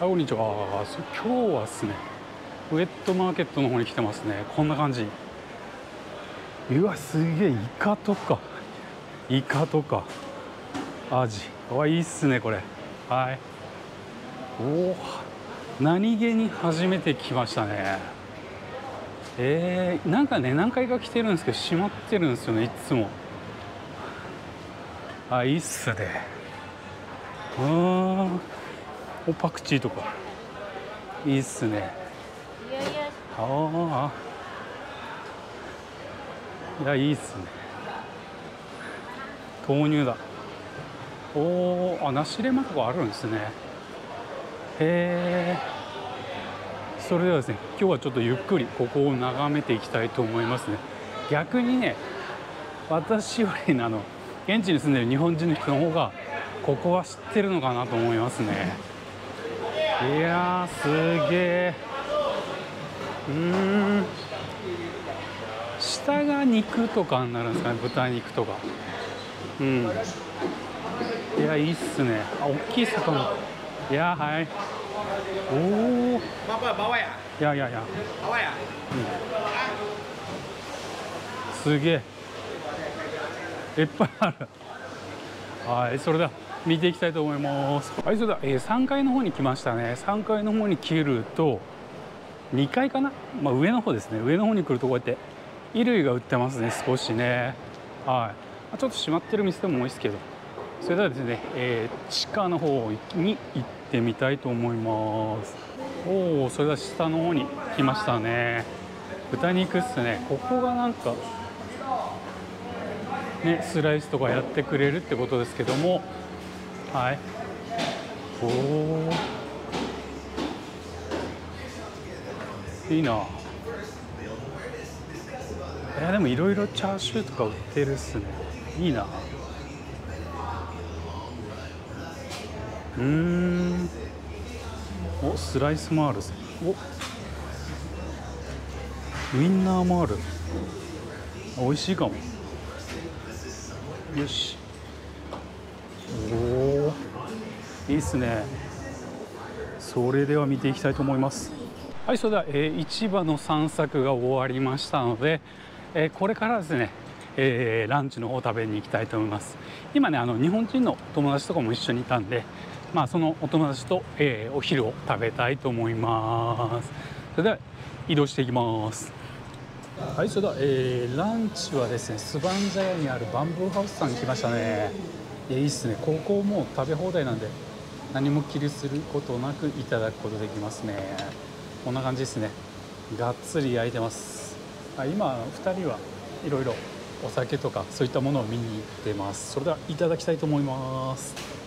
こんにちは。今日はですね、ウエットマーケットの方に来てますね。こんな感じ。うわ、すげえ、イカとかアジ、いいっすねこれ。はい。おお、何気に初めて来ましたね。なんかね、何回か来てるんですけど閉まってるんですよね、いつも。いいっすね。パクチーとかいいっすね。いや、いいっすね。豆乳だ。梨レマとかあるんですね。それではですね、今日はちょっとゆっくりここを眺めていきたいと思いますね。逆にね、私より現地に住んでる日本人の人の方がここは知ってるのかなと思いますね。いやー、すげえ。下が肉とかになるんですかね、豚肉とか。いや、いいっすね。大きい魚。いや、はい。いや、すげえ、いっぱいある。はい、それでは見ていきたいと思います。はい、それでは、3階の方に来ましたね。3階の方に来ると2階かな、上の方ですね。上の方に来るとこうやって衣類が売ってますね、少しね。はい、ちょっと閉まってる店も多いですけど、それではですね、地下の方に行ってみたいと思います。それでは下の方に来ましたね。豚肉っすね。ここがなんかね、スライスとかやってくれるってことですけども、はい。いいな。でもいろいろチャーシューとか売ってるっすね。いいな。スライスもある。ウインナーもある。美味しいかも。よし。いいっすね。それでは見ていきたいと思います。はい、それでは、市場の散策が終わりましたので、これからですね、ランチの方を食べに行きたいと思います。今ね、日本人の友達とかも一緒にいたんで、そのお友達と、お昼を食べたいと思います。それでは移動していきます。はい、それでは、ランチはですね、スバンジャヤにあるバンブーハウスさんに来ましたね。いいっすね。ここもう食べ放題なんで何も気にすることなくいただくことできますね。こんな感じですね。がっつり焼いてます。今2人はいろいろお酒とかそういったものを見に行ってます。それではいただきたいと思います。